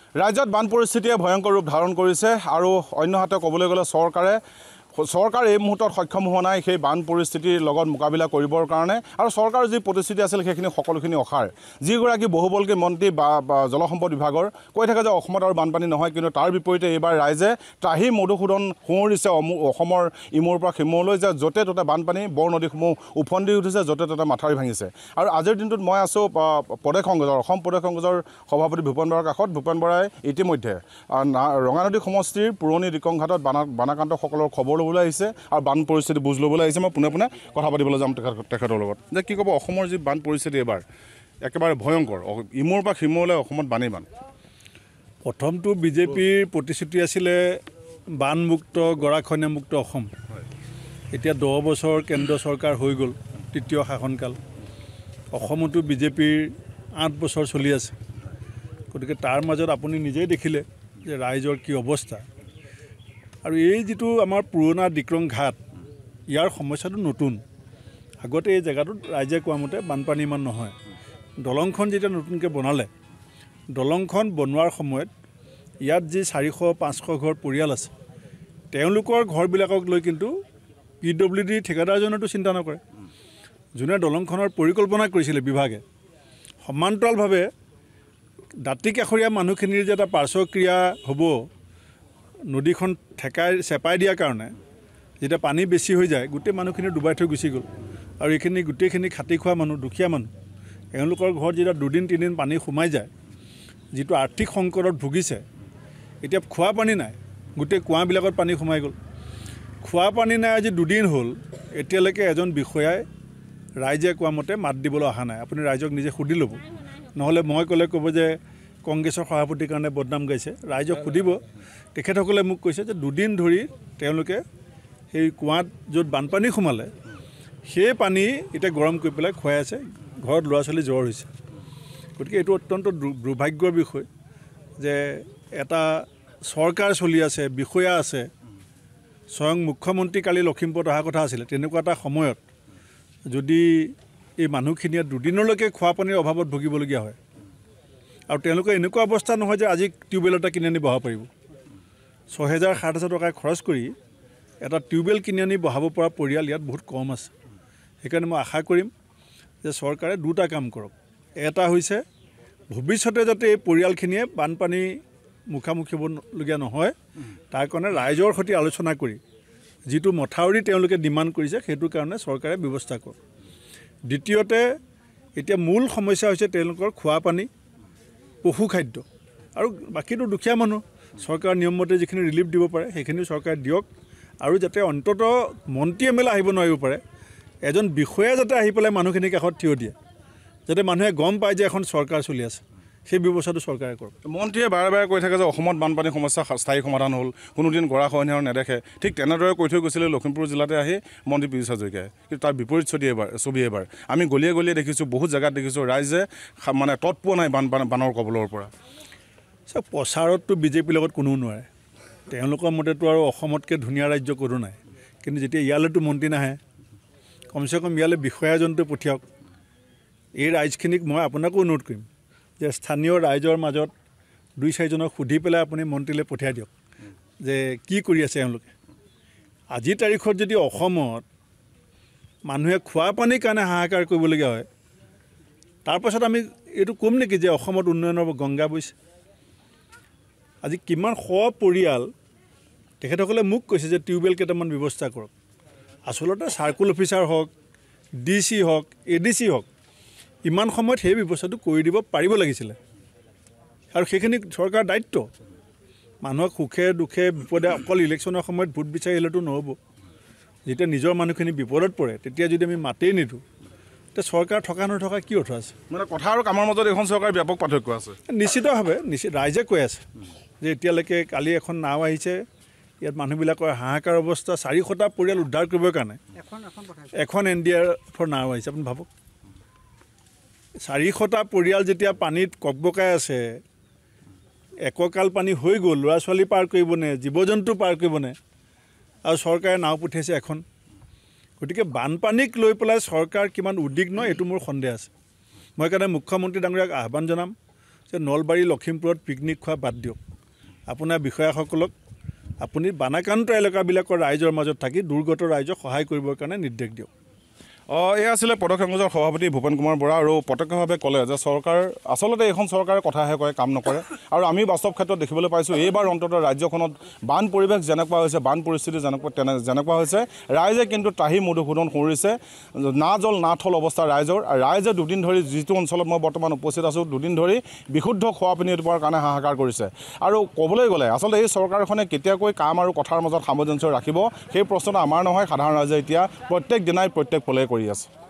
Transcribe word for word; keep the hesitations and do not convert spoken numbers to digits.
ৰাজ্যত বান পৰিস্থিতিয়ে ভয়ংকৰ ৰূপ ধাৰণ কৰিছে আৰু অন্যহাতে ক'বলৈ গ'লে চৰকাৰে চৰকাৰ এই মুহূৰ্তত সক্ষম হোৱা নাই সেই বান পৰিস্থিতিৰ লগত মোকাবিলা কৰিবৰ কাৰণে আৰু চৰকাৰৰ যি প্ৰতিশ্ৰুতি আছিল সেইখিনি সকলোখিনি অসাৰ যিগৰাকী বহুবলকী মন্ত্ৰী বা জলসম্পদ বিভাগৰ কৈ থাকে যে অসমত আৰু বানপানী নহয় কিন্তু তাৰ বিপৰীতে এইবাৰ ৰাইজে ত্ৰাহি মধুসূদন সুঁৱৰিছে অসমৰ ইমূৰৰ পৰা সিমূৰলৈ যে য'তে ত'তে বানপানী বৰ নদীসমূহ উফন্দি উঠিছে য'তে ত'তে মাথাউৰি ভাঙিছে আৰু আজিৰ দিনটোত মই আছোঁ প্ৰদেশ কংগ্ৰেছৰ অসম প্ৰদেশ কংগ্ৰেছৰ সভাপতি ভূপেন বৰাৰ কাষত ভূপেন বৰাই ইতিমধ্যে ৰঙানদী সমষ্টিৰ পুৰণি দিক্ৰং ঘাটত বানা বানাক্ৰান্তসকলৰ খবৰ ল'বলৈ আহিছে আৰু বান পৰিস্থিতি বুজ ল'বলৈ আহিছে মই পোনে পোনে কথা পাতিবলৈ যাম তেখেতৰ লগত যে কি ক'ব অসমৰ যি বান পৰিস্থিতি এবাৰ একেবাৰে ভয়ংকৰ ইমূৰৰ পৰা সিমূৰলৈ অসমত বানেই বান প্ৰথমটো বিজেপিৰ প্ৰতিশ্ৰুতি আছিলে বানমুক্ত গৰাখহনীয়ামুক্ত অসম এতিয়া দহ বছৰ কেন্দ্ৰ চৰকাৰ হৈ গ'ল তৃতীয় শাসনকাল অসমতো বিজেপিৰ আঠ বছৰ চলি আছে গতিকে তাৰ মাজত আপুনি নিজেই দেখিলে যে ৰাইজৰ কি অৱস্থা আৰু এই যিটো আমাৰ পুৰণা দিক্ৰং ঘাট ইয়াৰ সমস্যাটো নতুন আগতে এই জেগাটোত ৰাইজে কোৱা মতে বানপানী ইমান নহয় দলংখন যেতিয়া নতুনকৈ বনালে দলংখন বনোৱাৰ সময়ত ইয়াত যি চাৰিশ পাঁচশ ঘৰ পৰিয়াল আছে তেওঁলোকৰ ঘৰবিলাকক লৈ কিন্তু পি ডব্লিউ ডি ঠিকাদাৰজনেতো চিন্তা নকৰে যোনে দলংখনৰ পৰিকল্পনা কৰিছিলে বিভাগে সমান্তৰালভাৱে দাঁতি কাষৰীয়া মানুহখিনিৰ যে এটা পাৰ্শ্বক্ৰিয়া হ'ব নদীখন ঠেকাই চেপাই দিয়াৰ কাৰণে যেতিয়া পানী বেছি হৈ যায় গোটেই মানুহখিনি ডুবাই থৈ গুচি গ'ল আৰু এইখিনি গোটেইখিনি খাটি খোৱা মানুহ দুখীয়া মানুহ এওঁলোকৰ ঘৰত যেতিয়া দুদিন তিনিদিন পানী সোমাই যায় যিটো আৰ্থিক সংকটত ভুগিছে এতিয়া খোৱা পানী নাই গোটেই কুঁৱাবিলাকত পানী সোমাই গ'ল খোৱা পানী নাই আজি দুদিন হ'ল এতিয়ালৈকে এজন বিষয়াই ৰাইজে কোৱা মতে মাত দিবলৈ অহা নাই আপুনি ৰাইজক নিজে সুধি ল'ব নহ'লে মই ক'লে ক'ব যে কংগ্ৰেছৰ সভাপতিৰ কাৰণে বদনাম গাইছে ৰাইজক সুধিব তেখেতসকলে মোক কৈছে যে দুদিন ধৰি তেওঁলোকে সেই কুঁৱাত য'ত বানপানী সোমালে সেই পানী এতিয়া গৰম কৰি পেলাই খুৱাই আছে ঘৰত ল'ৰা ছোৱালী জ্বৰ হৈছে গতিকে এইটো অত্যন্ত দুৰ্ভাগ্যৰ বিষয় যে এটা চৰকাৰ চলি আছে বিষয়া আছে স্বয়ং মুখ্যমন্ত্ৰী কালি লখিমপুৰত অহা কথা আছিলে তেনেকুৱা এটা সময়ত যদি এই মানুহখিনিয়ে দুদিনলৈকে খোৱা পানীৰ অভাৱত ভুগিবলগীয়া হয় আৰু তেওঁলোকৰ এনেকুৱা অৱস্থা নহয় যে আজি টিউবৱেল এটা কিনি আনি বহাব পাৰিব ছহেজাৰ সাত হাজাৰ টকা খৰচ কৰি এটা টিউবৱেল কিনি আনি বহাব পৰা পৰিয়াল ইয়াত বহুত কম আছে সেইকাৰণে মই আশা কৰিম যে চৰকাৰে দুটা কাম কৰক এটা হৈছে ভৱিষ্যতে যাতে এই পৰিয়ালখিনিয়ে বানপানী মুখামুখি হ'বলগীয়া নহয় তাৰ কাৰণে ৰাইজৰ সৈতে আলোচনা কৰি যিটো মথাউৰি তেওঁলোকে ডিমাণ্ড কৰিছে সেইটো কাৰণে চৰকাৰে ব্যৱস্থা কৰক দ্বিতীয়তে এতিয়া মূল সমস্যা হৈছে তেওঁলোকৰ খোৱা পানী পশু খাদ্য আৰু বাকীটো দুখীয়া মানুহ চৰকাৰ নিয়মমতে যিখিনি ৰিলিফ দিব পাৰে সেইখিনি চৰকাৰে দিয়ক আৰু যাতে অন্ততঃ মন্ত্ৰী এম এল এ আহিব নোৱাৰিব পাৰে এজন বিষয়া যাতে আহি পেলাই মানুহখিনিৰ কাষত থিয় দিয়ে যাতে মানুহে গম পায় যে এখন চৰকাৰ চলি আছে সেই ব্যৱস্থাটো চৰকাৰে কৰক মন্ত্ৰীয়ে বাৰে বাৰে কৈ থাকে যে অসমত বানপানীৰ সমস্যা স্থায়ী সমাধান হ'ল কোনোদিন গৰাখহনীয়া নেদেখে ঠিক তেনেদৰে কৈ থৈ গৈছিলে লখিমপুৰ জিলাতে আহি মন্ত্ৰী পীযুষ হাজৰিকাই কিন্তু তাৰ বিপৰীত ছবি এবাৰ ছবি এবাৰ আমি গলিয়ে গলিয়ে দেখিছোঁ বহুত জেগাত দেখিছোঁ ৰাইজে মানে তৎ পোৱা নাই বান বানৰ কবলৰ পৰা চব প্ৰচাৰততো বিজেপিৰ লগত কোনেও নোৱাৰে তেওঁলোকৰ মতেতো আৰু অসমতকৈ ধুনীয়া ৰাজ্য কোনো নাই কিন্তু যেতিয়া ইয়ালৈতো মন্ত্ৰী নাহে কমচে কম ইয়ালৈ বিষয়া এজনটো পঠিয়াওক এই ৰাইজখিনিক মই আপোনাকো অনুৰোধ কৰিম যে স্থানীয় ৰাইজৰ মাজত দুই চাৰিজনক সুধি পেলাই আপুনি মন্ত্ৰীলৈ পঠিয়াই দিয়ক যে কি কৰি আছে এওঁলোকে আজিৰ তাৰিখত যদি অসমত মানুহে খোৱা পানীৰ কাৰণে হাহাকাৰ কৰিবলগীয়া হয় তাৰপাছত আমি এইটো ক'ম নেকি যে অসমত উন্নয়নৰ গংগা বৈছে আজি কিমান শ পৰিয়াল তেখেতসকলে মোক কৈছে যে টিউবৱেল কেইটামান ব্যৱস্থা কৰক আচলতে চাৰ্কুল অফিচাৰ হওক ডি চি হওক এ ডি চি হওক ইমান সময়ত সেই ব্যৱস্থাটো কৰি দিব পাৰিব লাগিছিলে আৰু সেইখিনি চৰকাৰৰ দায়িত্ব মানুহক সুখে দুখে বিপদে অকল ইলেকশ্যনৰ সময়ত ভোট বিচাৰি আহিলেতো নহ'ব যেতিয়া নিজৰ মানুহখিনি বিপদত পৰে তেতিয়া যদি আমি মাতেই নিদিওঁ তেতিয়া চৰকাৰ থকা নথকা কি অৰ্থ আছে মানে কথা আৰু কামৰ মাজত এখন চৰকাৰৰ ব্যাপক পাৰ্থক্য আছে নিশ্চিতভাৱে নিশ্চিত ৰাইজে কৈ আছে যে এতিয়ালৈকে কালি এখন নাও আহিছে ইয়াত মানুহবিলাকৰ হাহাকাৰ অৱস্থা চাৰিশটা পৰিয়াল উদ্ধাৰ কৰিবৰ কাৰণে এখন এন ডি আৰ এফৰ নাও আহিছে আপুনি ভাবক চাৰিশটা পৰিয়াল যেতিয়া পানীত ককবকাই আছে এককাল পানী হৈ গ'ল ল'ৰা ছোৱালী পাৰ কৰিবনে জীৱ জন্তু পাৰ কৰিবনে আৰু চৰকাৰে নাও পঠিয়াইছে এখন গতিকে বানপানীক লৈ পেলাই চৰকাৰ কিমান উদ্বিগ্ন এইটো মোৰ সন্দেহ আছে মই কাৰণে মুখ্যমন্ত্ৰী ডাঙৰীয়াক আহ্বান জনাম যে নলবাৰী লখিমপুৰত পিকনিক খোৱা বাদ দিয়ক আপোনাৰ বিষয়াসকলক আপুনি বানাক্ৰান্ত এলেকাবিলাকৰ ৰাইজৰ মাজত থাকি দুৰ্গত ৰাইজক সহায় কৰিবৰ কাৰণে নিৰ্দেশ দিয়ক অঁ এই আছিলে প্ৰত্যক্ষ সংযোগৰ সভাপতি ভূপেন কুমাৰ বৰা আৰু প্ৰত্যক্ষভাৱে ক'লে যে চৰকাৰ আচলতে এইখন চৰকাৰে কথাহে কয় কাম নকৰে আৰু আমি বাস্তৱ ক্ষেত্ৰত দেখিবলৈ পাইছোঁ এইবাৰ অন্ততঃ ৰাজ্যখনত বান পৰিৱেশ যেনেকুৱা হৈছে বান পৰিস্থিতি যেনেকুৱা তেনে যেনেকুৱা হৈছে ৰাইজে কিন্তু ত্ৰাহি মধুসূদন কৰিছে না জল না থল অৱস্থা ৰাইজৰ ৰাইজে দুদিন ধৰি যিটো অঞ্চলত মই বৰ্তমান উপস্থিত আছোঁ দুদিন ধৰি বিশুদ্ধ খোৱা পানী পোৱাৰ কাৰণে হাহাকাৰ কৰিছে আৰু ক'বলৈ গ'লে আচলতে এই চৰকাৰখনে কেতিয়াকৈ কাম আৰু কথাৰ মাজত সামঞ্জস্য ৰাখিব সেই প্ৰশ্নটো আমাৰ নহয় সাধাৰণ ৰাইজে এতিয়া প্ৰত্যেক দিনাই প্ৰত্যেক পলে কৰি আছে।